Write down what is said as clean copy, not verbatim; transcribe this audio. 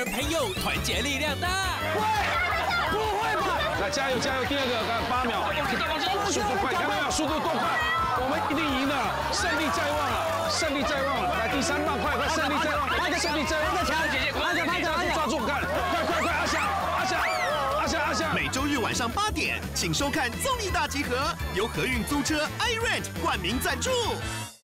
人朋友团结力量大。 不会吧？来，加油加油！第二个8秒，速度快，看到没有？速度多快！我们一定赢的，胜利在望了，胜利在望了！来，第3棒，快，胜利在望，胜利在望！抓住，看，快！阿翔！ 每周日晚上8点，请收看综艺大集合，由和运租车 iRent 冠名赞助。